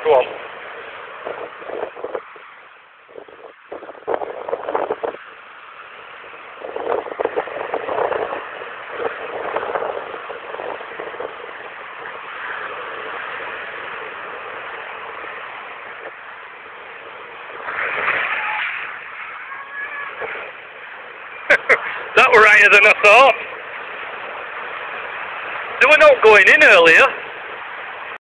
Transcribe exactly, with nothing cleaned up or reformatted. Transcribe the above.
Go on. That were higher than I thought. They were not going in earlier.